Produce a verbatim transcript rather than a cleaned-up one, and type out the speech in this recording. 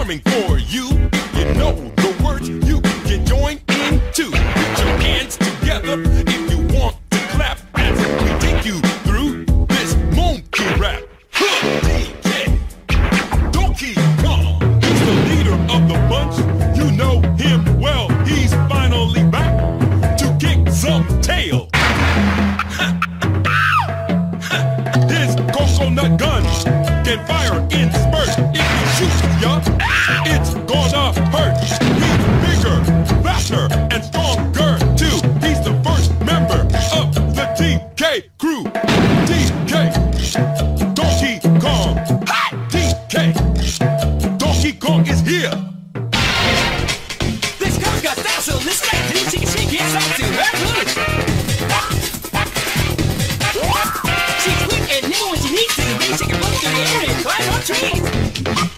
coming for you. You know the words you can join into. Put your hands together if you want to clap as we take you through this monkey rap. Huh, D J Donkey Kong, he's the leader of the bunch. You know him well. He's finally back to kick some tail. His coconut gun can fire in spurts. If he shoots ya, it's gonna hurt. He's bigger, faster, and stronger too. He's the first member of the D K crew. D K Donkey Kong. D K Donkey Kong is here. This girl's got style, so let's get it. She can shake it, stop to her. She's quick and nimble when she needs to. Then she can run through the air and climb on trees.